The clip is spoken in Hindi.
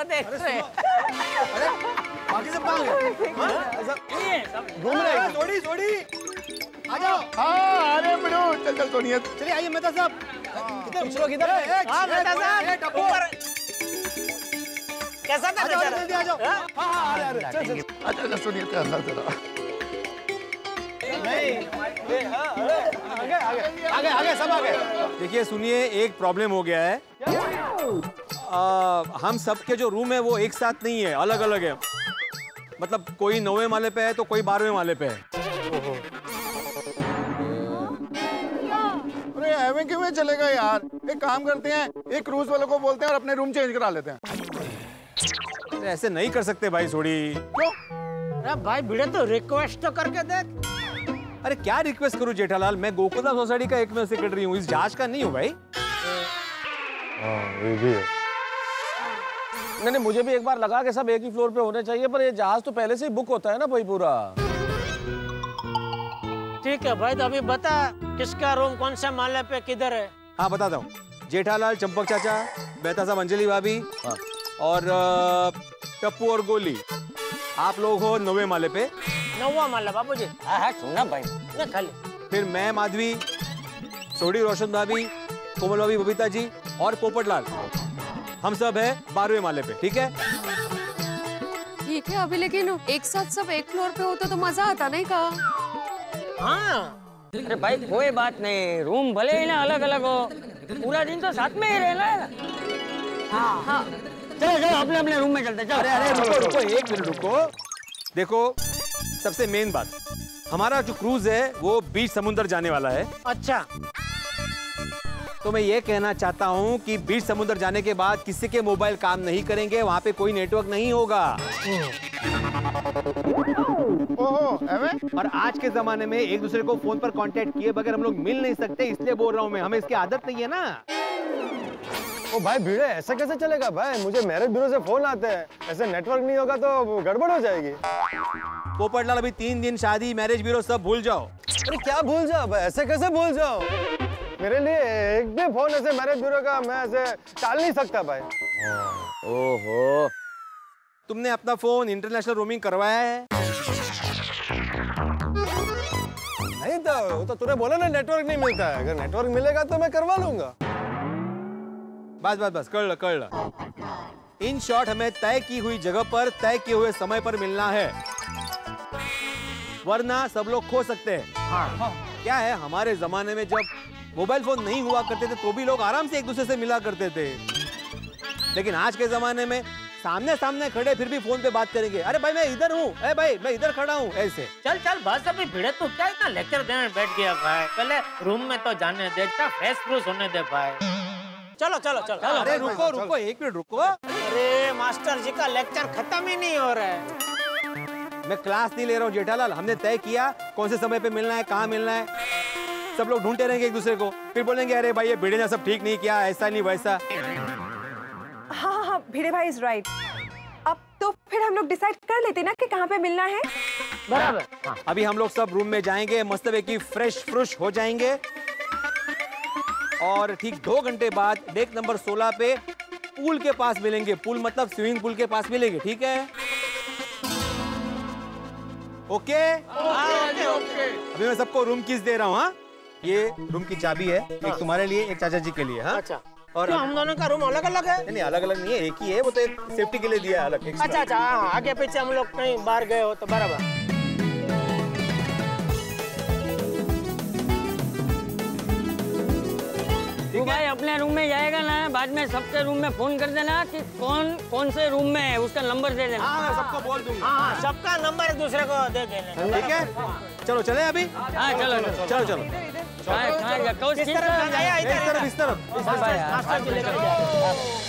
वो देख रहे। अरे बाकी सब कहाँ गए? घूम रहे हैं। सोडी आ जाओ। हाँ अरे बड़ो चल सोनिया चलिए आइए मेहता साहब। किधर किधर? हाँ मेहता साहब ऊपर। कैसा था बेचारा? जल्दी आ जाओ। हाँ चल अच्छा सोनिया अंदर चला। आगे सब आगे। देखिए सुनिए, एक प्रॉब्लम हो गया है। हम सबके जो रूम है वो एक साथ नहीं है, अलग अलग है। मतलब कोई 9वें माले पे है तो कोई 12वें माले पे है। अरे एवें क्यों चलेगा यार? एक काम करते हैं, एक क्रूज वालों को बोलते हैं और अपने रूम चेंज करा लेते हैं। ऐसे नहीं कर सकते भाई सोडी। क्यों? अरे भाई भिड़े तो रिक्वेस्ट तो करके देख। अरे क्या रिक्वेस्ट करूं जेठालाल, मैं गोकुलधाम सोसाइटी का एक में सेक्रेटरी हूँ, इस जहाज का नहीं हूँ भाई। ये भी है। नहीं मुझे भी एक बार लगा कि सब एक ही फ्लोर पे होने चाहिए, पर ये जहाज तो पहले से ही बुक होता है ना भाई पूरा। ठीक है भाई, तो अभी बता किसका रूम कौन से माले पे किधर है? हाँ बताता हूँ। जेठालाल, चंपक चाचा, मेहता साहब, अंजलि भाभी और टप्पू और गोली, आप लोग हो 9वें माले पे। 9वां माला बाबूजी। हाँ सुनना भाई ना खाली। फिर मैं, माधवी, सोडी, रोशन भाभी, कोमल भाभी, बबीता जी और पोपटलाल, हम सब है 12वें माले पे। ठीक है? ठीक है अभी, लेकिन एक साथ सब एक फ्लोर पे होते तो मजा आता नहीं का? हाँ अरे भाई कोई बात नहीं, रूम भले ही ना अलग अलग हो, पूरा दिन तो साथ में ही रहना है ना। हाँ चलो अपने अपने रूम में चलते। अरे अरे रुको एक मिनट रुको। देखो सबसे मेन बात, हमारा जो क्रूज है वो बीच समुद्र जाने वाला है। अच्छा, तो मैं ये कहना चाहता हूँ कि बीच समुद्र जाने के बाद किसी के मोबाइल काम नहीं करेंगे, वहाँ पे कोई नेटवर्क नहीं होगा। ओहो एवे? और आज के जमाने में एक दूसरे को फोन पर कांटेक्ट किए बगैर हम लोग मिल नहीं सकते, इसलिए बोल रहा हूँ मैं, हमें इसकी आदत नहीं है ना। ओ भाई भिड़े, ऐसा कैसे चलेगा भाई? मुझे मैरिज ब्यूरो से फोन आते हैं, ऐसे नेटवर्क नहीं होगा तो गड़बड़ हो जाएगी। पोपटलाल अभी 3 दिन शादी, मैरिज ब्यूरो सब भूल जाओ। अरे क्या भूल जाओ भाई, ऐसे कैसे भूल जाओ? मेरे लिए एक भी फोन ऐसे मैरिज ब्यूरो का मैं ऐसे टाल नहीं सकता भाई। ओहो, तुमने अपना फोन इंटरनेशनल रोमिंग करवाया है? नहीं तो तूने बोला ना नेटवर्क नहीं मिलता है, अगर नेटवर्क मिलेगा तो मैं करवा लूंगा। बस कर ला। इन शॉर्ट हमें तय की हुई जगह पर तय किए हुए समय पर मिलना है, वरना सब लोग खो सकते हैं। क्या है, हमारे जमाने में जब मोबाइल फोन नहीं हुआ करते थे तो भी लोग आराम से एक दूसरे से मिला करते थे, लेकिन आज के जमाने में सामने सामने खड़े फिर भी फोन पे बात करेंगे। अरे भाई मैं इधर हूँ, अरे भाई मैं इधर खड़ा हूँ, ऐसे। चल बस अभी भिड़े तो क्या इतना लेक्चर देने बैठ गया भाई, पहले रूम में तो जाने दे, फ्रेश फ्रूश होने दे भाई। चलो। अरे रुको 1 मिनट रुको। अरे मास्टर जी का लेक्चर खत्म ही नहीं हो रहा है। मैं क्लास नहीं ले रहा हूँ जेठालाल, हमने तय किया कौन से समय पे मिलना है, कहाँ मिलना है। सब लोग ढूंढते रहेंगे एक दूसरे को, फिर बोलेंगे अरे भाई ये भिड़े ने सब ठीक नहीं किया, ऐसा नहीं वैसा। हाँ भिड़े भाई इज राइट। अब तो फिर हम लोग डिसाइड कर लेते ना कि कहाँ पे मिलना है। बराबर। अभी हम लोग सब रूम में जाएंगे, मस्तबे फ्रेश फ्रुश हो जाएंगे और ठीक 2 घंटे बाद डेक नंबर 16 पे पूल के पास मिलेंगे। पूल मतलब स्विमिंग पूल के पास मिलेंगे, ठीक है? ओके? अभी मैं सबको रूम कीज दे रहा हूँ। हाँ, ये रूम की चाबी है, एक तुम्हारे लिए, एक चाचा जी के लिए। हाँ अच्छा, और तो हम दोनों का रूम अलग अलग है? नहीं अलग अलग नहीं है, एक ही है, वो तो एक सेफ्टी के लिए दिया है अलग। अच्छा, आगे पीछे हम लोग कहीं बाहर गए हो तो बराबर। तू भाई अपने रूम में जाएगा ना, बाद में सबके रूम में फोन कर देना कि कौन से रूम में है, उसका नंबर दे देना। हाँ, सबको बोल दूंगा। हाँ, सबका नंबर एक दूसरे को दे देना। ठीक है, चलो चले अभी। हाँ चलो। इस तरफ जाइए, इस तरफ। मास्टर जी लेकर जाओ।